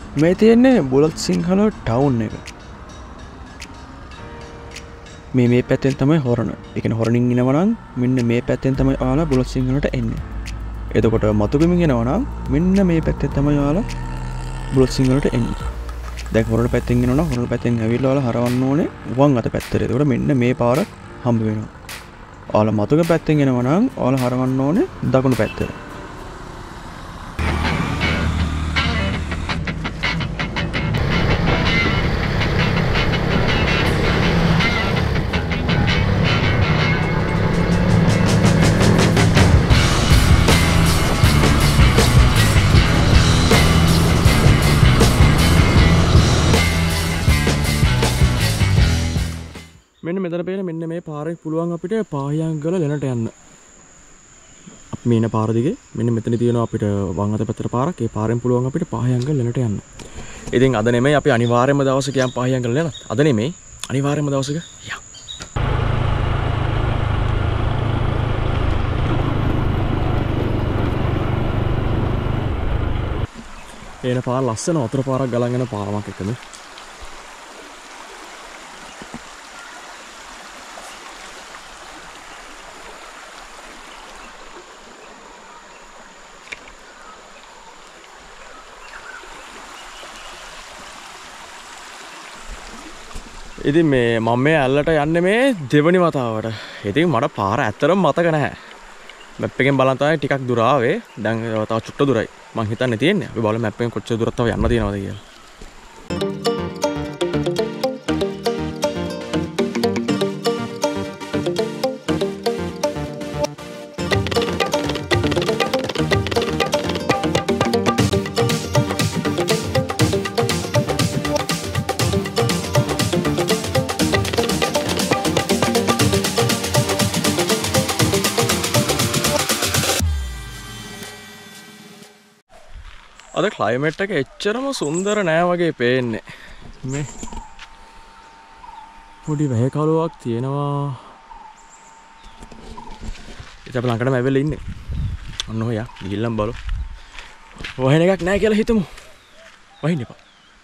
මේ තියෙන්නේ බුලත්සිංහල ටවුන් එක. මේ පැත්තෙන් තමයි හොරණ. ඒ කියන්නේ හොරණින් එනවා නම් මෙන්න මේ පැත්තෙන් තමයි ඔයාලා බුලත්සිංහලට එන්නේ. එතකොට මතුගමින් එනවා නම් මෙන්න මේ පැත්තෙන් තමයි ඔයාලා බුලත්සිංහලට එන්නේ. දැන් හොරණ පැත්තෙන් එනවා නම් හොරණ පැත්තෙන් ඇවිල්ලා ඔයාලා හරවන්න ඕනේ වම් අත පැත්තට. එතකොට මෙන්න මේ පාර හම්බ වෙනවා. ඔයාලා මතුග පැත්තෙන් එනවා නම් ඔයාලා හරවන්න ඕනේ දකුණු පැත්තට. මෙන්න මෙතන පේන මෙන්න මේ පාරේ පුළුවන් අපිට පාහියන්ගල ලැනට යන්න. අපි මේන පාර දිගේ මෙන්න මෙතන තියෙනවා අපිට වම් අත පැත්තට පාරක්. ඒ පාරෙන් පුළුවන් අපිට පාහියන්ගල ලැනට යන්න. ඉතින් අද නෙමෙයි අපි අනිවාර්යයෙන්ම දවසක යම් පාහියන්ගල ලැනට. අද නෙමෙයි අනිවාර්යයෙන්ම දවසක යම්. එන පාර ලස්සන වතුර පාරක් ගලන් යන පාරමක් එකම. ඉතින් මේ මම මේ ඇල්ලට යන්නේ මේ දෙවනි වතාවට. ඉතින් මට පාර ඇත්තටම මතක නැහැ. මැප් එකෙන් බලන් තමයි ටිකක් දුර ආවේ. දැන් තව චුට්ට දුරයි. මං හිතන්නේ තියෙන්නේ. අපි බලමු මැප් එකෙන් කොච්චර දුරක් තව යන්න තියෙනවද කියලා. අද ක්ලයිමේට් එක එච්චරම සුන්දර නෑ වගේ පේන්නේ. මේ පොඩි වැහකලුවක් තියෙනවා. ඉතින් අපි ළඟටම ඇවිල්ලා ඉන්නේ. ඔන්න ඔය ගිහිල්ලම් බලමු. වහින එකක් නෑ කියලා හිතමු. වහින්න එපා.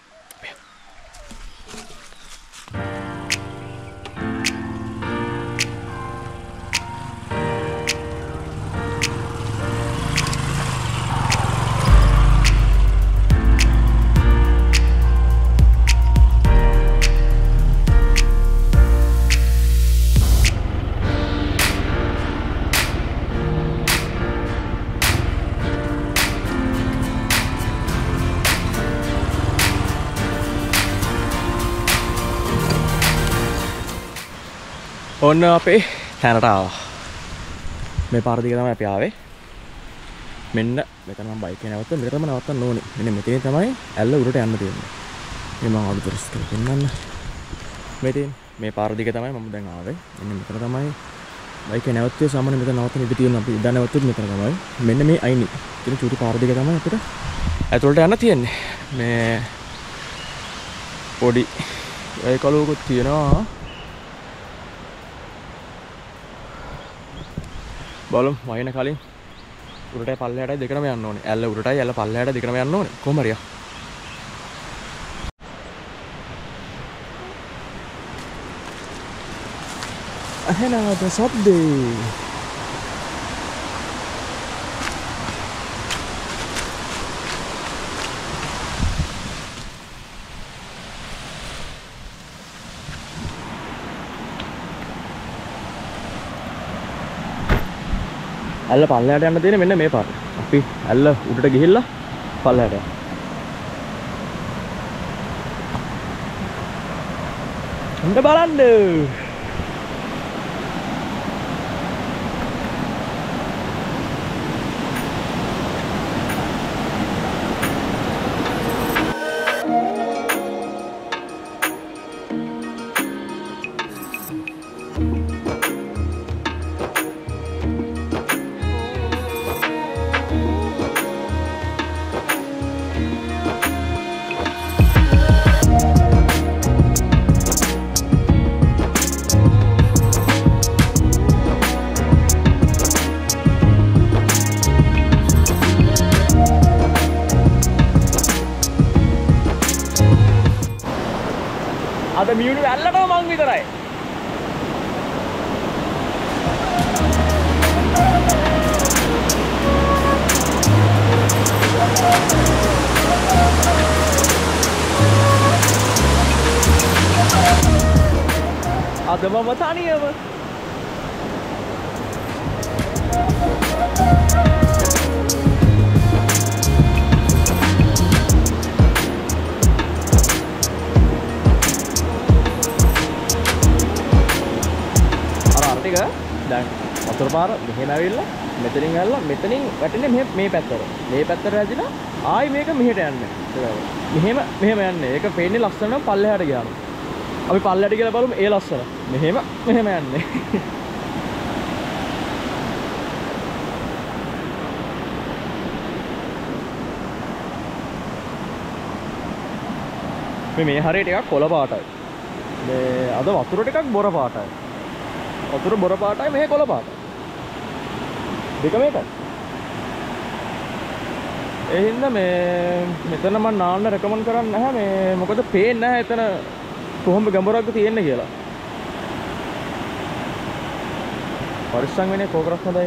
ඔන්න අපේ තැනට ආවා. මේ පාර දිගේ තමයි අපි ආවේ. මෙන්න මෙතන මම බයික් එක නැවතුවා. මෙතන තමයි නවත්තන්න ඕනේ. මෙන්න මෙතන තමයි ඇල්ල උඩට යන්න තියෙන්නේ. මේ මම අලුත් රස්කල පෙන්නන්න. මේ පාර දිගේ තමයි මම දැන් ආවේ. මෙන්න මෙතන තමයි බයික් එක නැවතුවේ. සාමාන්‍ය මෙතන නවත්තන ඉඳ තියෙනවා. අපි ඉඳන් නැවතුත් මෙතන තමයි. මෙන්න මේ අයිනි. ඉතින් චූටි පාර දිගේ තමයි අපිට ඇතුළට යන්න තියෙන්නේ. මේ පොඩි ඒ කලුවකුත් තියෙනවා. බලමු වහින කලින් උඩටයි පල්ලෙහාටයි දෙකම යන්න ඕනේ. ඇල්ල උඩටයි ඇල්ල පල්ලෙහාට දෙකම යන්න ඕනේ. කොහොම හරි. අහනවාද සද්දේ? ඇල්ල පල්ලෙහාට යන්න තියෙන්නේ මෙන්න මේ පාර. අපි ඇල්ල උඩට ගිහිල්ලා පල්ලෙහාට යනවා. හොඳ බලන්න. අද මියුණු ඇල්ලටම මං විතරයි. අද මම තනියම. දැන් වතුර පාර මෙහෙම ඇවිල්ලා මෙතනින් ඇවිල්ලා මෙතනින් වැටෙන්නේ මේ පැත්තට. මේ පැත්තට ඇදිලා ආයි මේක මෙහෙට යන්නේ. මෙහෙම යන්නේ. ඒක පේන්නේ ලස්සනම පල්ලෙහාට ගියාම. අපි පල්ලෙහාට ගිහලා බලමු ඒ ලස්සන. මෙහෙම යන්නේ. මේ හරිය ටිකක් කොළ පාටයි. මේ අද වතුර ටිකක් බොර පාටයි. වතුර බොර පාටයි මෙහෙ කොළ පාටයි. දෙක මේකයි. ඒ හින්දා මෙතන මම නාන්න රෙකමන්ඩ් කරන්නේ නැහැ මේ මොකද පේන්නේ නැහැ එතන කොහොම ගැඹුරක්ද තියෙන්නේ කියලා. පරිස්සම් වෙන්නේ කෝකරස් හොඳයි.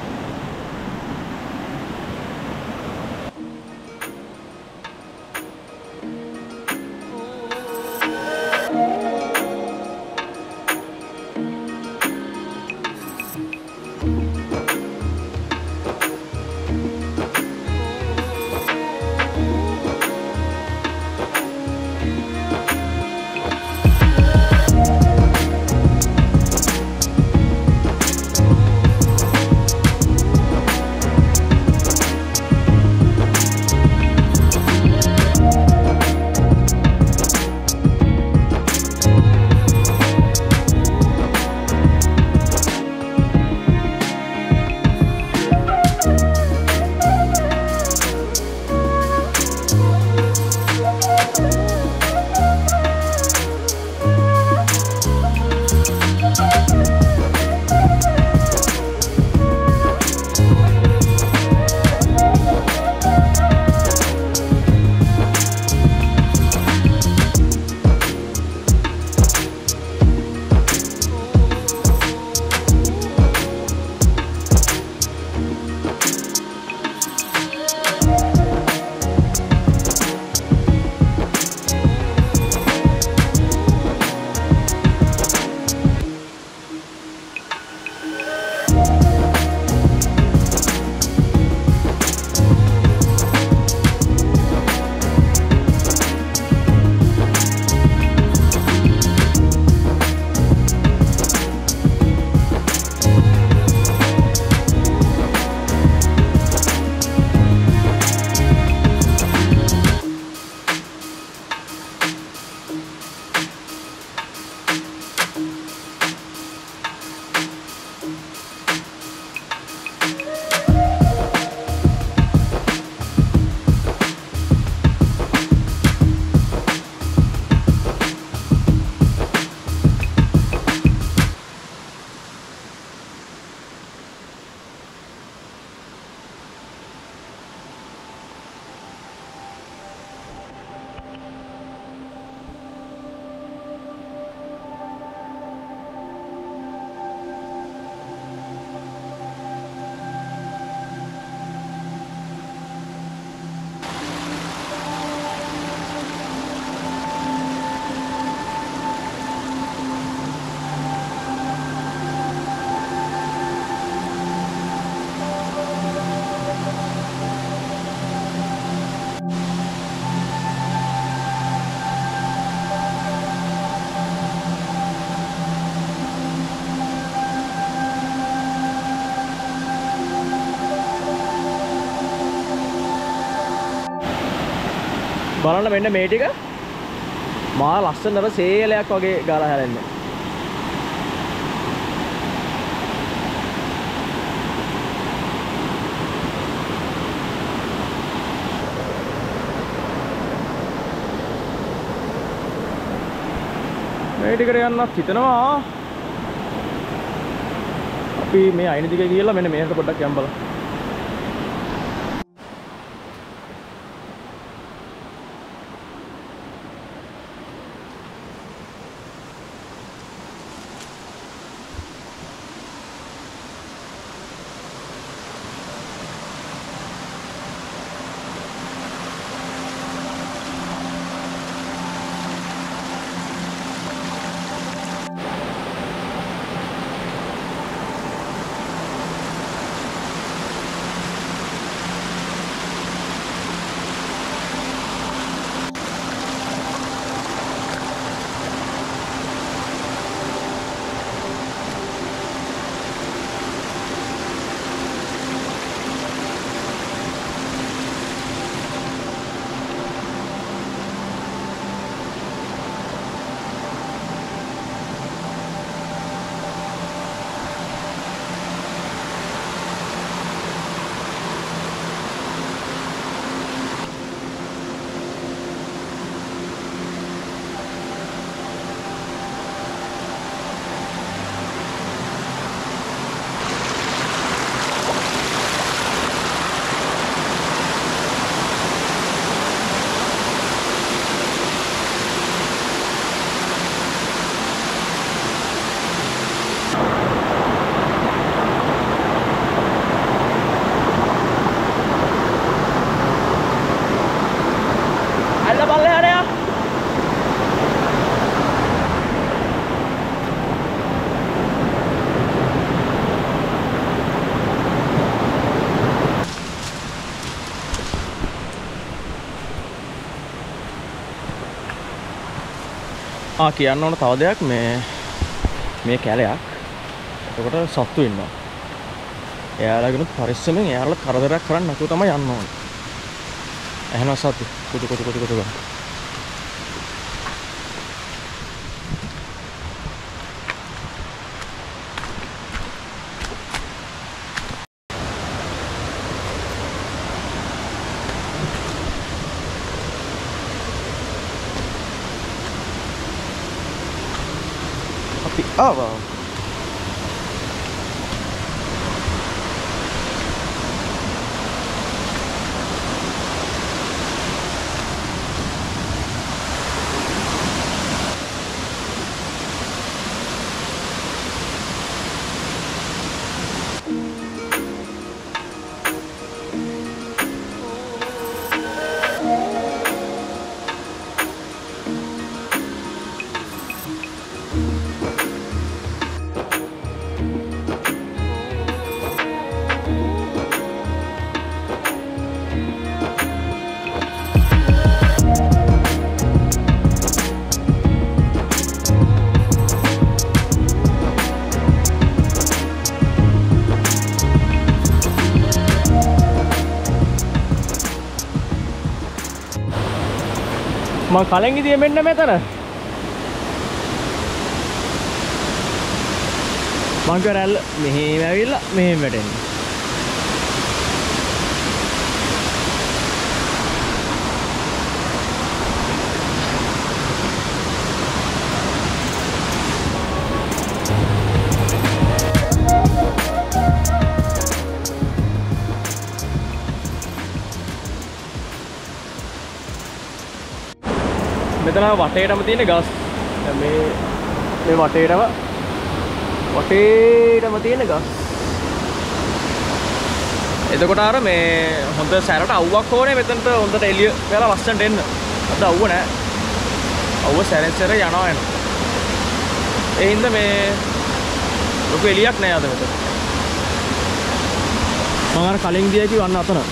බලන්න මෙන්න මේ ටික මා ලස්සනට සේලයක් වගේ ගාලා හැරෙන්නේ. මේ ටිකට යන්නත් හිතනවා. අපි මේ අයින දිගේ ගිහලා මෙන්න මේකට පොඩ්ඩක් යම් බලන්න. පල්ලෙහාට යා. කියන්න ඕන තව දෙයක් මේ කැලයක්. එතකොට සත්තු ඉන්නවා. එයාලගෙනුත් පරිස්සමෙන් එයාලට කරදරයක් කරන්න නැතුව තමයි යන්න ඕනේ. එහෙනම් සත්තු කුතු ගන්න. ආවා. මං කලින් ඉදියේ මෙන්න මෙතන මං කරල්ල මෙහෙම ඇවිල්ලා මෙහෙම වැටෙන්නේ මෙතන වටේටම තියෙන ගස් මේ වටේටම තියෙන ගස්. එතකොට අර මේ හොඳ සැරට අවුවක් ඕනේ මෙතනට හොඳට එළිය වෙලා ලස්සනට එන්න. අද අවුව නැහැ. අවුව සැරෙන් සැර යනවා එනවා. ඒ හින්දා මේ ලොකු එළියක් නැහැ අද මෙතන. මම අර කලින් ගියා කිව්ව අන්න අතන.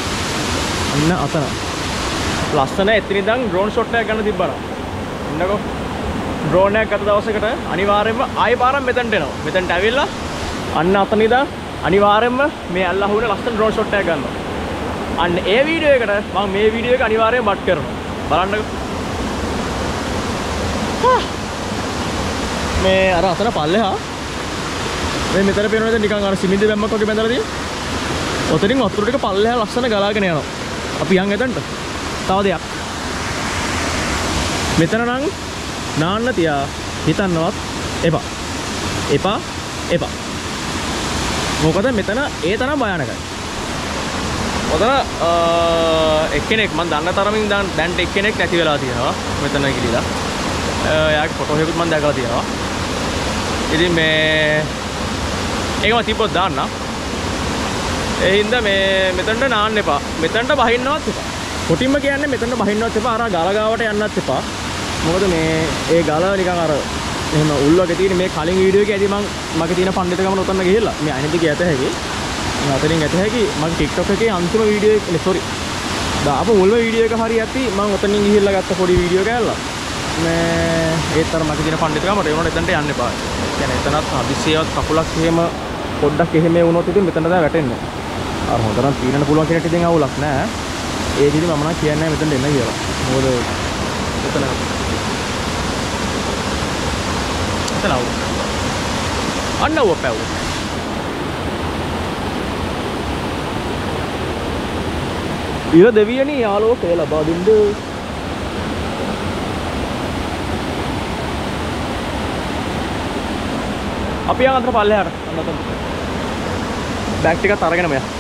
ලස්සන එතන ඉඳන් ඩ්‍රෝන් ෂොට් එකක් ගන්න තිබ්බා. ඉන්නකෝ. ඩ්‍රෝන් එකක් ගත්ත දවසකට අනිවාර්යයෙන්ම ආයෙ පාරක් මෙතනට එනවා. මෙතනට ඇවිල්ලා අන්න අතන ඉඳන් අනිවාර්යයෙන්ම මේ ඇල්ල අහුවෙන ලස්සන ඩ්‍රෝන් ෂොට් එකක් ගන්නවා. අන්න ඒ වීඩියෝ එකට මම මේ වීඩියෝ එක අනිවාර්යයෙන් බට් කරනවා. බලන්නකෝ. මේ අර අතන පල්ලෙහා මේ මෙතන පේනවද නිකන් අර සිමින්ද බැම්මක් වගේ බැඳලා තියෙන්නේ. ඔතනින් වතුර ටික පල්ලෙහා ලස්සන ගලාගෙන යනවා. අපි යන් එතනට. තව දෙයක්. මෙතන නම් නාන්න තියා හිතන්නවත් එපා. මොකද මෙතන ඒ තරම් භයානකයි. ඔතන එක්කෙනෙක් මම දන්න තරමින් දැන් එක්කෙනෙක් නැති වෙලා තියෙනවා. මෙතන ගිලිලා. එයාගේ ෆොටෝ එකකුත් මම දැකලා තියෙනවා. ඉතින් මේ ඒකම තිබ්බොත් දාන්න. ඒ හින්දා මේ මෙතනට නාන්න එපා. මෙතනට බහින්නවත් එපා. කොටින්ම කියන්නේ මෙතන බහින්නවත් එපා. අර ගල ගාවට යන්නත් එපා. මොකද මේ ඒ ගල නිකන් අර එහෙම උල් වගේ තියෙන මේ කලින් වීඩියෝ එකේ ඇදී මගේ තියෙන පඬිතුකම උතන්න ගිහිල්ලා මේ අනිත් දිගේ ඇත හැකි. මම අතරින් ඇත හැකි මගේ TikTok එකේ අන්තිම වීඩියෝ එක sorry. දාපු මුල්ම වීඩියෝ එක හරිය ඇති මම උතනින් ගිහිල්ලා ගත්ත පොඩි වීඩියෝ එකක් මේ ඒතර මගේ තියෙන පඬිතුකමට ඒ වුණොත් එතනට යන්න එපා. කියන්නේ එතනත් අදිසියවත් කකුලක් එහෙම පොඩ්ඩක් එහෙම වුණොත් ඉතින් මෙතන තමයි වැටෙන්නේ. අර හොඳටම පීනන්න පුළුවන් කෙනෙක්ට ඉතින් අවුලක් නැහැ. ඒ දිදි මම නම් කියන්නේ නැහැ මෙතන එන්න කියලා. මොකද එතන අන්න ඔව් පැව්. ඉර දෙවියනි ආලෝකය ලබා දෙන්න. අපි යන් අතර පල්ලෙහාට අන්න අතන. බෑග් ටිකත් අරගෙනම යන්න.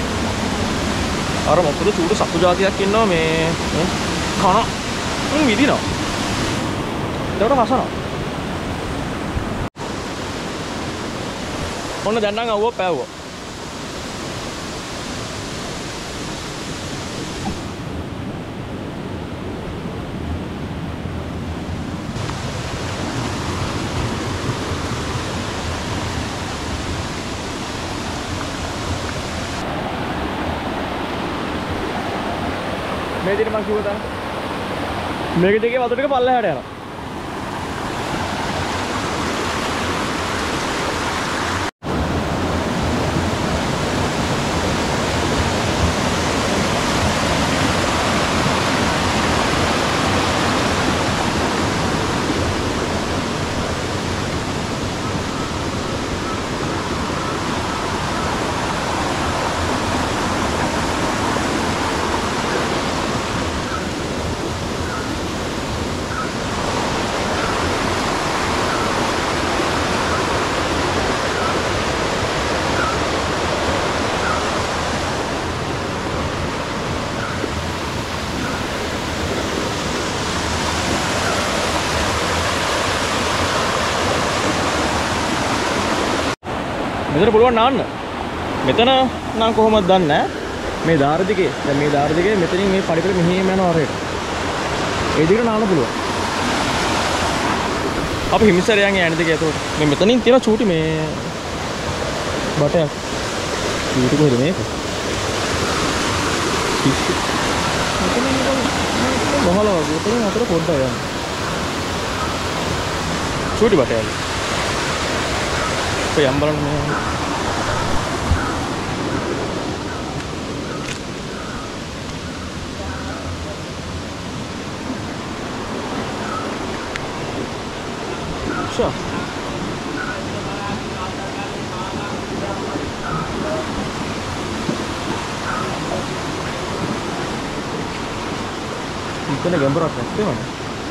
අර මොකද චූට සතු జాතියක් ඉන්නවා මේ කන විදිනවා. ඒකට හසනවා. ඔන්න දැන් නම් අවුව පෑවුවා. මේ දින මං කිව්ව තාම මේක දෙකේ වතුර ටික පල්ලෙහාට යනවා. මෙතන පුළුවන් නාන්න. මෙතන නම් කොහොමද දන්නේ නැහැ. මේ දාර දිගේ දැන් මේ දාර දිගේ මෙතනින් මේ පඩිපෙළ මෙහෙම යනවා හරියට. ඒ දිගට නාන්න පුළුවන්. අපි හිමිසරයන් යන්නේ දිගේ ඒතකොට. මේ මෙතනින් තියෙන චූටි මේ බටයක්. චූටි කොහෙද මේක? මෙතනින් බහලා වගේ උතරින් අතර පොඩ්ඩක් යන්න. චූටි බටයක්. යම් බලන්න මේ ෂා ඉතන ගැඹුරක් නැත්තේ වනේ.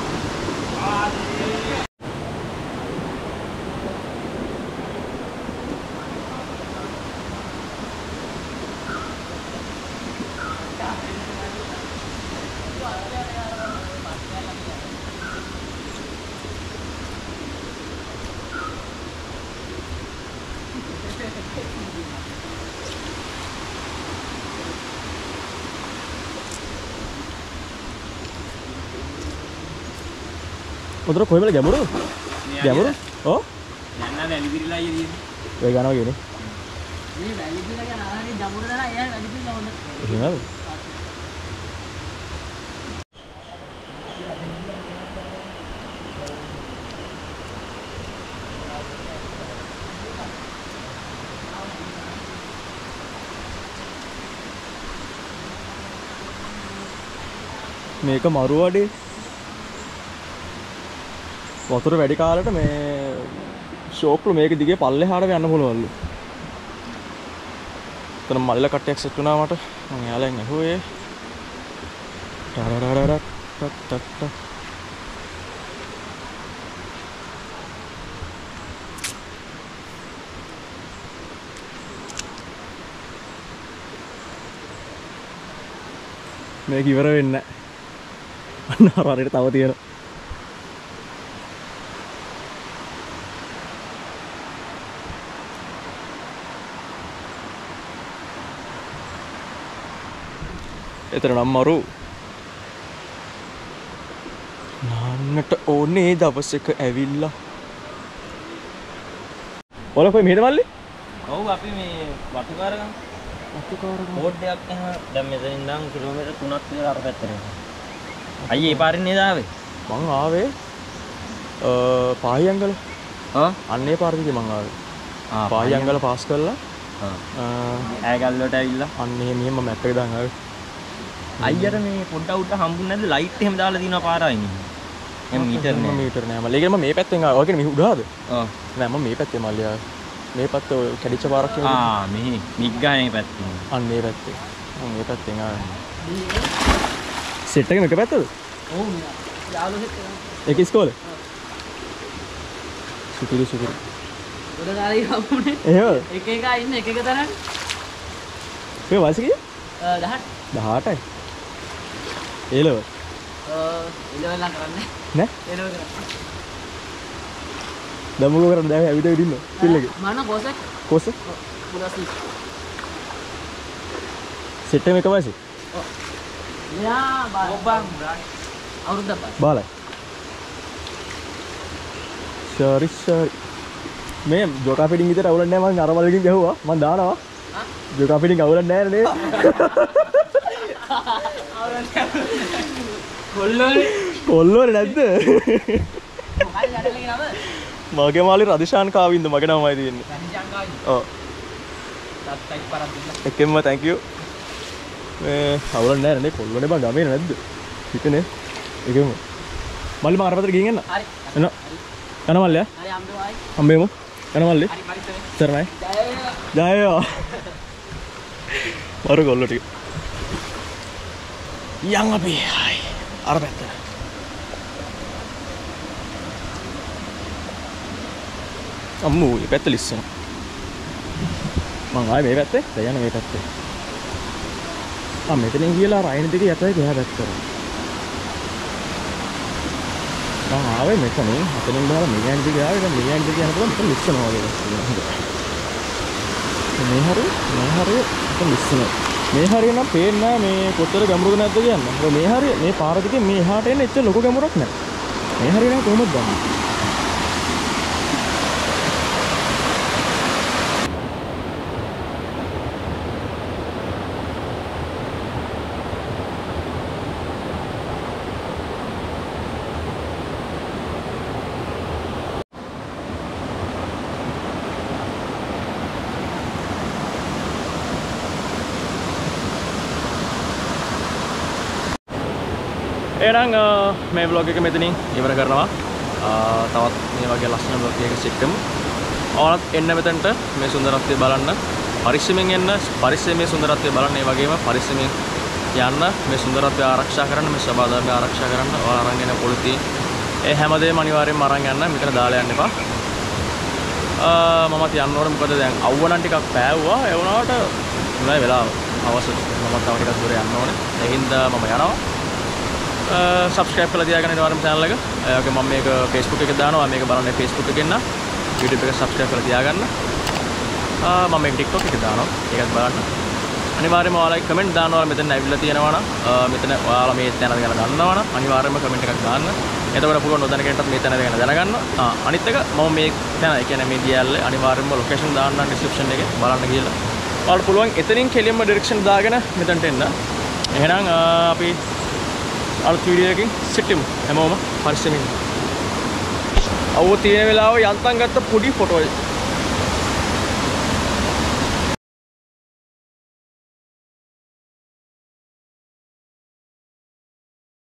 උදර කොහෙමද ගැඹුරු? ගැඹුරු? ඔව්. යන්න වැලි පිරিলা ඊයේ. ඔය ගනවා කියන්නේ. මේ වැලි පිරিলা කියන ආහාරي ගැඹුරු දාලා එයා වැලි පිරিলা ඕන. එහෙමද? මේක මරුවඩේ වතුර වැඩි කාලෙට මේ ෂෝක්ලු මේක දිගේ පල්ලෙහාට යන්න පුළුවන්ලු. එතන මල්ල කට්ටයක් සෙට් වුණා මට. මම යාළුවෙන් ඇහුවේ. ටරරරරට ටට්ටට්. මේක ඉවර වෙන්නේ නැහැ. අන්න හරියට තව තියෙනවා. එතන නම් මරු නාන්නට ඕනේ දවසක ඇවිල්ලා. ඔල කොයි මෙහෙද මල්ලි? ඔව් අපි මේ වතුකාරගම බෝඩ් එකක් නැහැ. දැන් මෙතනින් ඉඳන් කිලෝමීටර් 3ක් විතර අර පැත්තට යනවා. අයියේ ඒ පාරින් නේද ආවේ? මං ආවේ පාහියංගල. අන්නේ පාර දිගේ මං ආවේ. පාහියංගල පාස් කරලා ඈගල් වලට ඇවිල්ලා අන්න මෙහෙම මම මැප් එක දාන් ආවේ. අයියට මේ පොඩ්ඩක් උඩ හම්බුනේ නැද්ද? ලයිට් එහෙම දාලා දිනවා පාරයි නේ. එම් මීටර් නෑ මල්ලි. ඒක මම මේ පැත්තෙන් ආවා. ඔය කියන්නේ මෙහි උඩහද? නෑ මම මේ පැත්තේ මල්ලි ආවේ. මේ පැත්ත ඔය කැඩිච්ච පාරක් කියන්නේ. මෙහි මිග්ගානේ පැත්තේ. අන්න මේ පැත්තේ. මම මේ පැත්තෙන් ආවේ. සෙට් එක මේක පැත්තද? ඔව් නෑ. යාළුවෝ සෙට් එක. ඒක ඉස්කෝලේ? සුපිරි. උඩ ගාලේ හම්බුනේ. එහෙමද? එක ඉන්න එක තරම්. මේ වයස කීයද? 18යි. ඒලව. එලවල් නම් කරන්නේ නෑ? එලව කරන්නේ. දැන් මොකෝ කරන්නේ? දැන් ඇවිත් ඉන්න පිල් එකේ. මම කොසෙක්. කොස? පුලස්ලි. සෙට් එක වයසේ? ඔව්. යා බබා අවුරුද්දක් බාලයි. සරි. මේ ජෝකා ෆීඩින් විතර අවුලක් නැහැ. මම අර වලකින් ගැහුවා. මම දානවා. ජෝකා ෆීඩින් අවුලක් නැහැ නේද? කොල්ලෝනේ නැද්ද? මගේ මාළේ රදිශාන් කාවින්ද මගේ නමයි තියෙන්නේ. රදිශාන් කාවින්ද? ඔව්. තාත්තයි පරක් දෙන්න. එකෙන්ම thank you. මේ අවුල නැහැ නේ කොල්ලෝනේ බං ගමේ නැද්ද? හිතනේ. එකෙන්ම. මල්ලි මම අර පැත්තට ගිහින් එන්න. හරි. එන්න. යන මල්ලි ඈ. හරි හම්බෙමු. යන මල්ලි. හරි පරිස්සමෙන්. සරණයි. ජය වේවා. මරු කොල්ලෝ ටික. යන් අපි. හයි. අර පැත්තට. අම්මෝ මේ පැත්ත ලිස්සන. මං ආයේ මේ පැත්තේ. දැන් යන්නේ මේ පැත්තේ. මෙතනින් ගිහලා රයින් දෙක යතයි ගියා පැත්තට. මං ආවේ මෙතනින් හතෙන් බහලා මෙයන් දිගේ ආවේ. දැන් මෙයන් දිගේ යනකොට මෙතන ලිස්සනවා වගේ. මේ හරිය මෙතන ලිස්සනවා. මේ හරිය නම් පේන්නේ නැහැ මේ කොතර ගැඹුරුද නැද්ද කියන්නේ. මේ හරිය මේ පාර දිගේ මේ එහාට එන්න එච්චර ලොකු ගැඹුරක් නැහැ. මේ හරිය නම් කොහොමද ගන්නේ? එහෙනම් මේ vlog එක මෙතනින් ඉවර කරනවා. තවත් මේ වගේ ලස්සන vlog එකක සිටමු. ඕනත් එන්න මෙතනට මේ සුන්දරත්වය බලන්න. පරිස්සමෙන් එන්න. පරිස්සමේ සුන්දරත්වය බලන්න. ඒ වගේම පරිස්සමෙන් යන්න. මේ සුන්දරත්වය ආරක්ෂා කරන්න. මේ සබාධර්මය ආරක්ෂා කරන්න. ඔයාලා අරන් එන පොලිතිය ඒ හැමදේම අනිවාර්යෙන්ම අරන් යන්න. මෙතන දාලා යන්න එපා. මමත් යන්න ඕනේ. මොකද දැන් අවුවනම් ටිකක් පෑවුවා. ඒ වුණාට නෑ වෙලාව. අවශ්‍ය මම තව ටිකක් දුර යන්න ඕනේ. ඒ හින්දා මම යනවා. subscribe කරලා තියාගන්න ඉන්නවනම් channel එක. ඒ වගේ මම මේක Facebook එකේ දානවා. මේක බලන්න Facebook එකෙන් නා. YouTube එක subscribe කරලා තියාගන්න. මම මේක TikTok එකේ දානවා. ඒකත් බලන්න. අනිවාර්යයෙන්ම ඔයාලා comment දානවා මෙතන ඇවිල්ලා තියෙනවා නම්. මෙතන ඔයාලා මේ තැන ගැන දන්නවා නම් අනිවාර්යයෙන්ම comment එකක් දාන්න. එතකොට පුළුවන් නොදැන කෙනෙක්ටත් මේ තැන ගැන දැනගන්න. අනිත් එක මම මේ තැන ඒ කියන්නේ මේ දියල්ලේ අනිවාර්යයෙන්ම location දාන්නම් description එකේ බලන්න කියලා. ඔයාලට පුළුවන් එතනින් කෙලින්ම direction දාගෙන මෙතනට එන්න. එහෙනම් අපි අලුත් වීඩියෝ එකකින් සිටිමු. හැමෝම පරිස්සමින්. අවුව තියෙන වෙලාව යන්තම් ගත්ත පොඩි ෆොටෝ